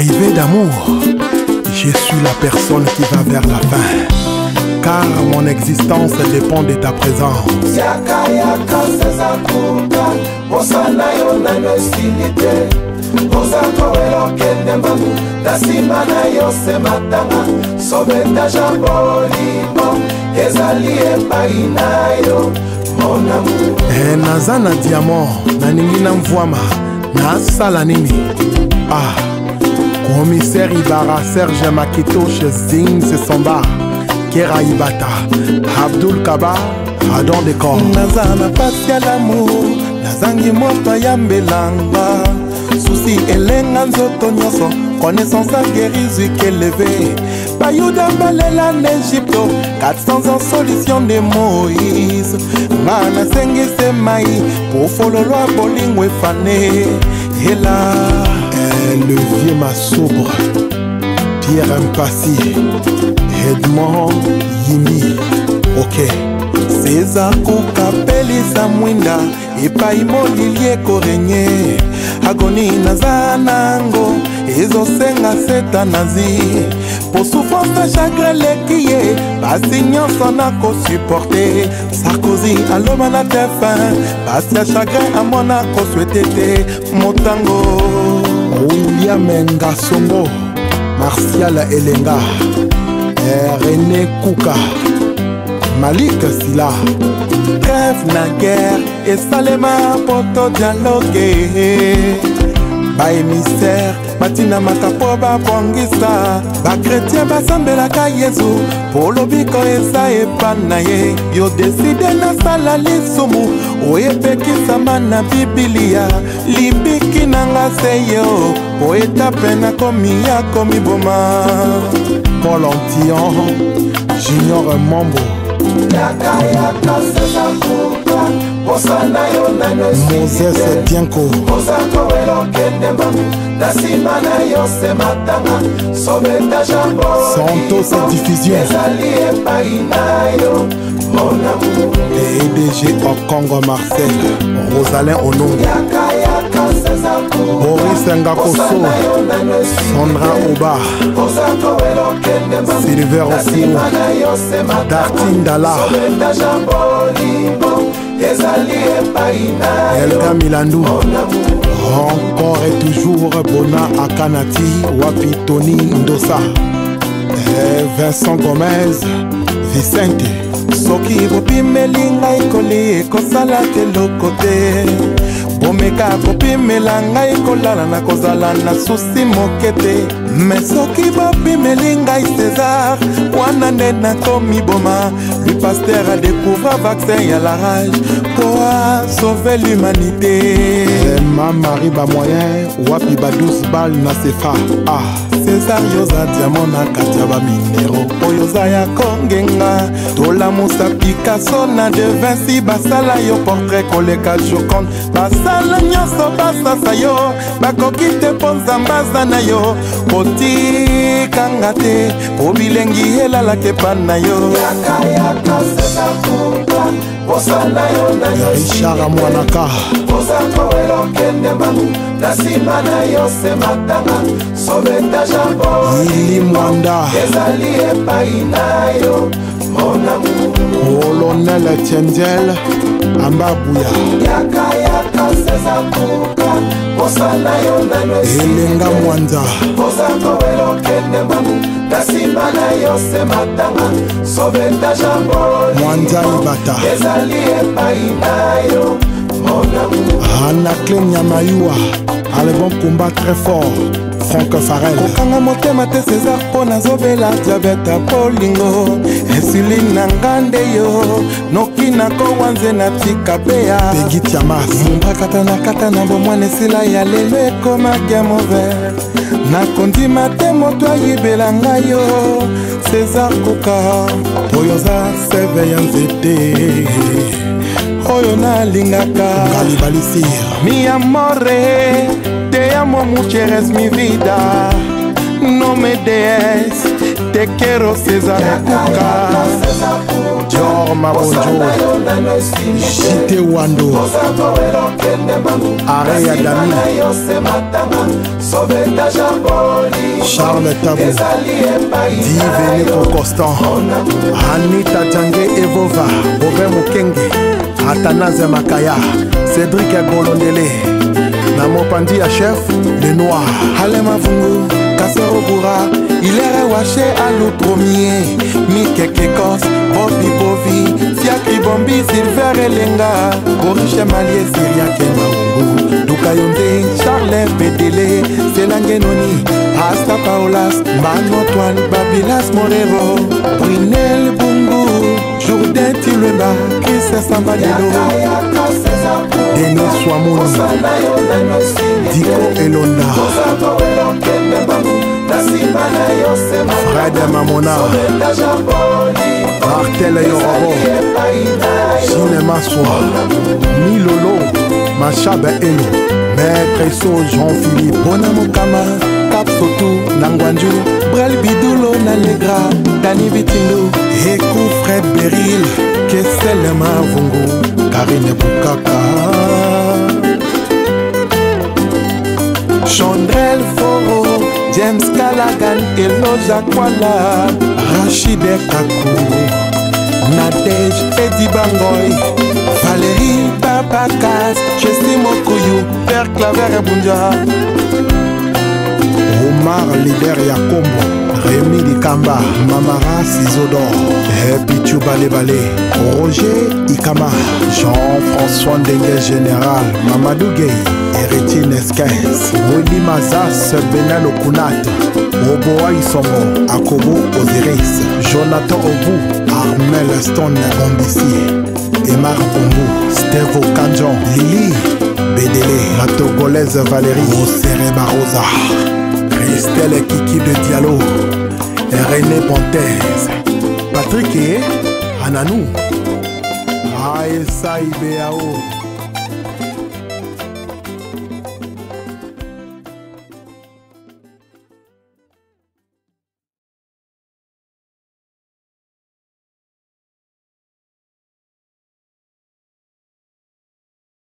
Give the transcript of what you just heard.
Privé d'amour, je suis la personne qui va vers la fin, car mon existence dépend de ta présence. Yaka yaka seza kuka, mosana yo na nosilite. Ozako elokende mbangu, nasima na yo se matanga. Sobeta jambolimo, ezali epai na yo, mon amour. Naza na diamant, naningi na mvwama, nasala nini? Commissaire Ibara, Serge Makito, chez Zing, c'est son bar. Kera Ibata, Abdul Kaba, Adon Dekor. Naza na pasi ya l'amour, nazangi moto yambelanga. Souci elenga nzoto nyonso, connaissance a guéri qu'élevé. Bayuda balela n'Egypto, 400 ans solution de Moïse. Ngana sengi se mai, pour fololo a bolingo efane. Et là, le vieux Massobre, Pierre Mpassi, Edmond Yimi, ok. César Koukapeli Samwinda, epai molilie korenye. Agoni nazanango, ezosenga setanazi. Pour souffrance chagrin lekiye, basi nyonso nako supporter. Sarkozy aloma na tefin, basi ya chagrin amona ko souhaiter motango. William Ngasongo, Martial Elenga, René Kouka, Malik Silla. Trêve na guerre, et salema poto dialogue. Ba émissaire, Matina Makapo ba bongisa. Ba chrétien basambelaka Yesu, polo biko esa epanaye. Yo décide na sala lisumu, oyepekisa mana Biblia. Libiki nanga seyo, poeta pena komi ya komi boma. Paul Antillon, Junior Mambo. Yaka yaka seza kuka, mosana yo na nosilite. Moses Tienko. Ozako elokende mbangu, nasima na yo se matanga. Sobeta jambolimo, Santos Diffusion. ezali epai na yo, mon amour. EDG au Congo Marcel, Rosalyn Onongo. Yaka yaka seza kuka, Boris Ngakoso, mosana yo na nosilite. Sandra Oba, Ozako elokende mbangu, Silver nasima Osimo, na yo se matanga. Dartine Dalla, Sobeta jambolimo, ezali epai na yo, Elga Milandou. mon amour. Encore et toujours Bona Akanati, Wapi Tony Ndosa, Vincent Gomez, Vicente. Soki bopimeli ngai koli ekosala te loko te. Bomeka kopimela ngai kolala na kozala na susi moke te. Me soki bopimeli ngai César, wana nde nakomi boma. Le pasteur a découvert vaccin ya la rage pour sauver l'humanité. Marie Bamoyen, Wapi ba 12 balles na sefa. César yoza diamant na katia ba minero. Oyoza ya kongenga, tolamusa Picasso na De Vinci. Basala yo portrait koleka Joconde. Basala nyonso basasa yo, bakoki te mpo nzambaza na yo. Kotikanga te, po bilengi elalaka epa na yo. Yaka yaka seza kuka, mosana yo na Richard nosilite. Amwanaka, Ozako elokende mbangu, nasima na yo se matanga. Sobeta Ili jambolimo, Mwanda, ezali epai na yo, mon amour. Colonel Tiendel, Ambabuya, Yaka yaka seza kuka, mosana yo na Elenga nosilite. Mwanda, Ozako elokende mbangu, nasima na yo se matanga. Sobeta jambolimo, Mwanda Ibata, ezali epai na yo, mon amour. Anaclé Nyamayua, Albon combat très fort, Franck Farel. Kokanga motema te César po nazobela diabete polingo. Insuline na ngande yo, noki nako wanze na tika bea. Peggy Tiamas, Mbakata na kata na bomwane sila ya lelo ekomaki ya mauvais. Nakondima te moto ayibela ngai yo. César Koka, oyo za seve ya nzete, oyo nalingaka. Ngali Balisir, Mi amore, te amo mucho, eres mi vida. No me des, te quiero César Koka. Dior Mabonjo Jite Wando Areya Dami Charles Tabou Diveneko Constant Anita Djange Evova Bobé Mokenge Athanase Makaya Cédric Golondele Namopandi à chef Le Noir Halema Fungu Kassero Boura Ilere Waché Alou Premier Mike Kekos Bobby Bovi Fiakri Bombi Silver Elenga Borishe Malie Syria Kemaungu Dukayonde Charles Bedele Selangenoni Asta Paulas Mano Antoine Babilas Morero Brunel Bungu Jourdain Tilwemba Chris Sambalilo Denis Swamoun Diko Elonda Fred Mamona Martel Yorobo Cinéma Soir Milolo Machabe Elo Maître So Jean-Philippe Bonamokama Cap Soto Nangwanju Brel Bidulo Nalegra Dani Bitindu Ekou Fred Beril Kesselema Vungu Karine Bukaka Chandrel Foro James Callaghan Eloja Kwala Rachid Kakou Nadej Eddie Bangoy Valérie Babakas Chesty Mokoyou Père Claver Bunja Omar Lider Yakombo Rémi Dikamba Mamara Sizodor Pichu Balebale Roger Ikama Jean-François Ndengue Général Mamadou Gueye Héritier Nesquez Willy Mazas Benel Okunat Oboa Isongo Akobo Osiris Jonathan Obu Armel Stone Gombissi Emar Kombu Stevo Kanjon Lili Bedele La Togolaise Valérie Osere Barosa Christelle Kiki de Diallo René Pontes Patrick Ananou Aesa Ibeao